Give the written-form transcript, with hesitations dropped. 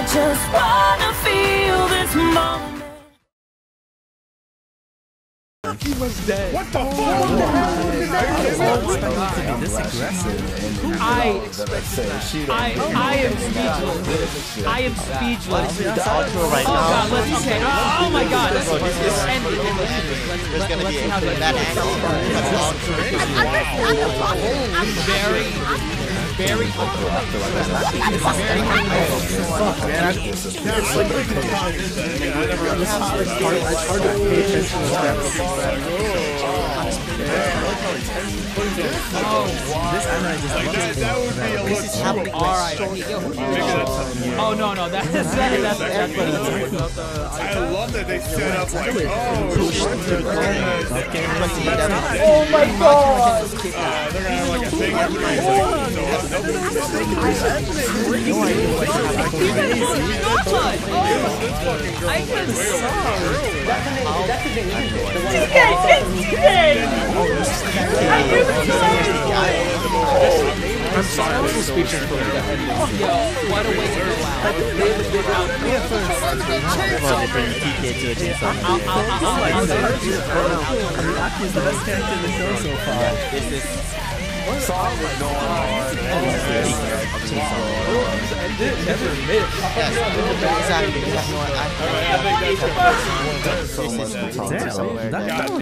just wanna feel this moment. He was dead. What the fuck? This aggressive. I am speechless. I am speechless. Right Oh now. god, let's okay. Oh my god. Let's end it. Let's see how that angle. very That would be a look. Oh no, that's I love that they set up like, oh my god! they're gonna have like a thing everybody's like, I'm sorry, I was speaking for the ending. Yo, what a way to go out. He's the best character in the show so far. Never missed. Exactly. I think that's so much.